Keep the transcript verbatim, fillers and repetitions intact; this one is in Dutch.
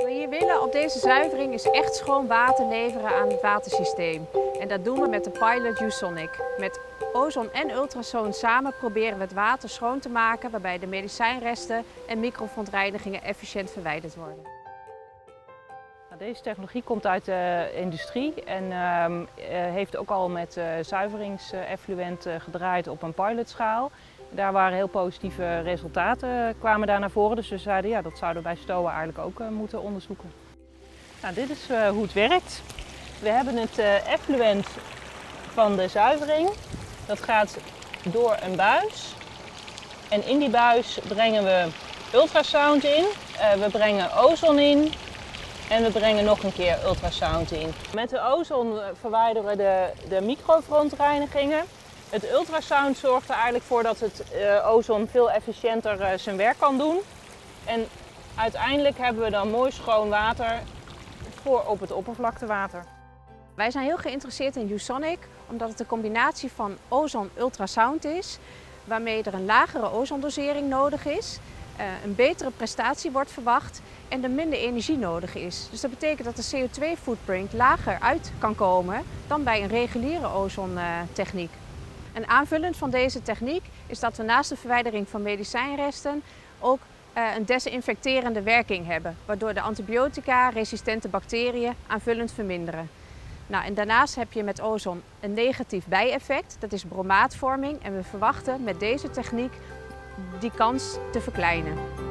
we hier willen op deze zuivering is echt schoon water leveren aan het watersysteem. En dat doen we met de pilot U-Sonic. Met ozon en ultrasoon samen proberen we het water schoon te maken, waarbij de medicijnresten en microverontreinigingen efficiënt verwijderd worden. Deze technologie komt uit de industrie en uh, heeft ook al met uh, zuiveringseffluent gedraaid op een pilotschaal. Daar waren heel positieve resultaten kwamen daar naar voren, dus we zeiden ja, dat zouden we bij STOA eigenlijk ook uh, moeten onderzoeken. Nou, dit is uh, hoe het werkt. We hebben het uh, effluent van de zuivering. Dat gaat door een buis en in die buis brengen we ultrasound in, uh, we brengen ozon in. En we brengen nog een keer ultrasound in. Met de ozon verwijderen we de, de microverontreinigingen. Het ultrasound zorgt er eigenlijk voor dat het uh, ozon veel efficiënter uh, zijn werk kan doen. En uiteindelijk hebben we dan mooi schoon water voor op het oppervlaktewater. Wij zijn heel geïnteresseerd in U-Sonic omdat het een combinatie van ozon-ultrasound is, waarmee er een lagere ozondosering nodig is. Uh, een betere prestatie wordt verwacht en er minder energie nodig is. Dus dat betekent dat de C O twee footprint lager uit kan komen dan bij een reguliere ozontechniek. En aanvullend van deze techniek is dat we naast de verwijdering van medicijnresten ook uh, een desinfecterende werking hebben, waardoor de antibiotica-resistente bacteriën aanvullend verminderen. Nou, en daarnaast heb je met ozon een negatief bijeffect, dat is bromaatvorming, en we verwachten met deze techniek die kans te verkleinen.